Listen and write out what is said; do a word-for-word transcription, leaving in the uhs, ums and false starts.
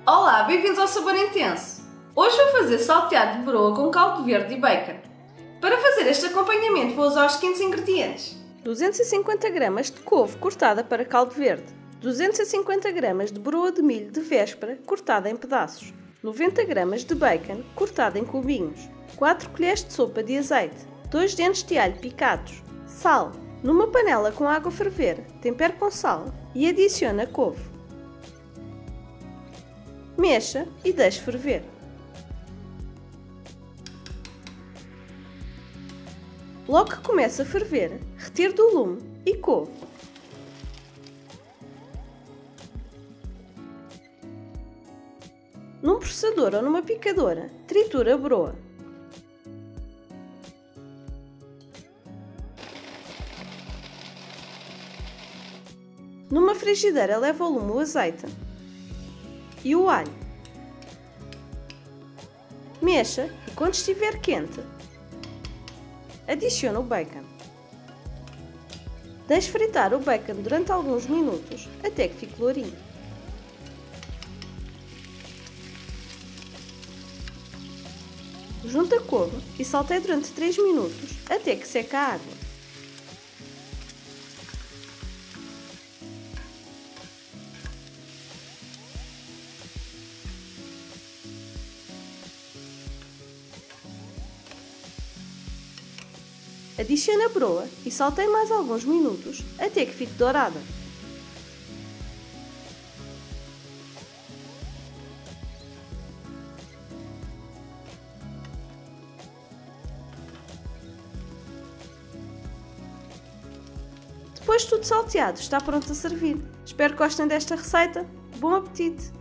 Olá, bem-vindos ao Sabor Intenso! Hoje vou fazer salteado de broa com caldo verde e bacon. Para fazer este acompanhamento vou usar os seguintes ingredientes: duzentos e cinquenta gramas de couve cortada para caldo verde, duzentos e cinquenta gramas de broa de milho de véspera cortada em pedaços, noventa gramas de bacon cortado em cubinhos, quatro colheres de sopa de azeite, dois dentes de alho picados, sal. Numa panela com água a ferver, tempere com sal e adicione a couve. Mexa e deixe ferver. Logo que começa a ferver, retire do lume e coe. Num processador ou numa picadora, triture a broa. Numa frigideira leve ao lume o azeite e o alho. Mexa e quando estiver quente, adicione o bacon. Deixe fritar o bacon durante alguns minutos até que fique lourinho. Junte a couve e salteie durante três minutos até que seque a água. Adicione a broa e salteie mais alguns minutos até que fique dourada. Depois de tudo salteado, está pronto a servir. Espero que gostem desta receita. Bom apetite!